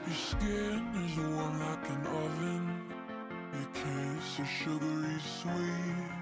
Your skin is warm like an oven. Your kiss is sugary sweet.